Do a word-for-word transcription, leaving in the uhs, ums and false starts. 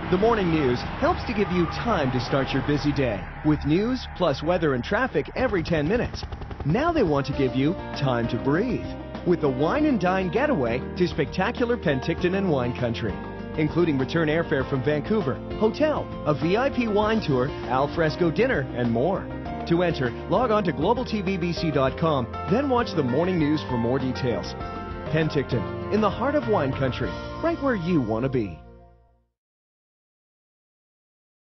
The morning news helps to give you time to start your busy day with news plus weather and traffic every ten minutes. Now they want to give you time to breathe with the Wine and Dine Getaway to spectacular Penticton and wine country, including return airfare from Vancouver, hotel, a V I P wine tour, al fresco dinner, and more. To enter, log on to global t v b c dot com, then watch the morning news for more details. Penticton, in the heart of wine country, right where you want to be.